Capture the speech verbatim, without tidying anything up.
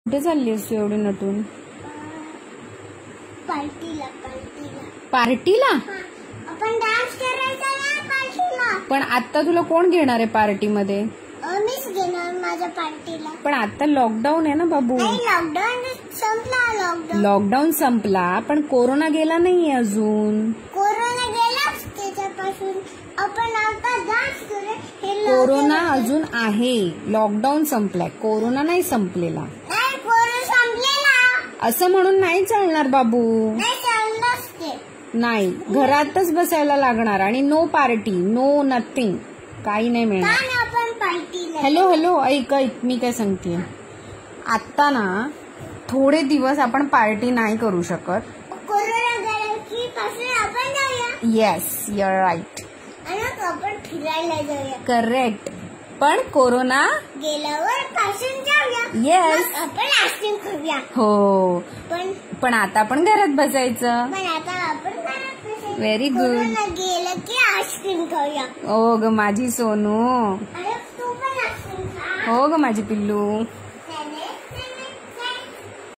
कुठे चालली असतो एवढी नटून? पार्टीला पार्टीला पार्टीला? आपण डान्स करायचा ना पार्टीला. पण आता तुला कोण घेणार आहे पार्टीमध्ये? मीच घेणार माझ्या पार्टीला. पण आता लॉकडाऊन आहे ना बाबू. लॉकडाऊन संपला. लॉकडाऊन लॉकडाऊन संपला पण कोरोना गेला नाहीये अजून. कोरोना गेलाच त्याच्यापासून. आपण आता डान्स करू. कोरोना अजून आहे. लॉकडाऊन संपलाय, कोरोना नाही संपलेला. नाही कोरोना संपलेला असं म्हणून नाही चालणार बाबू. नाही चालणारच ते. नाही, घरातच बसायला लागणार आणि नो पार्टी, नो नथिंग, काही नाही मिळणार. आपण पार्टीला. हॅलो हॅलो ऐक ऐक मी काय सांगते, आता ना थोडे दिवस आपण पार्टी नाही करू शकत. कोरोना गेल्याची पासून आपण जाऊया. Yes you are right. आणि आपण फिरायला जाऊया. करेक्ट. पण कोरोना गेल्यावर पासून जाऊया. येस. आपण आईस्क्रीम खाऊया. हो पण पण आता आपण घरात बसायचं. पण आता आपण घरात बसायचं. Very good. कोरोना गेलं की आईस्क्रीम खाऊया. ओ ग माझी सोनू. अरे तू पण आईस्क्रीम खा. हो ग माझी पिल्लू.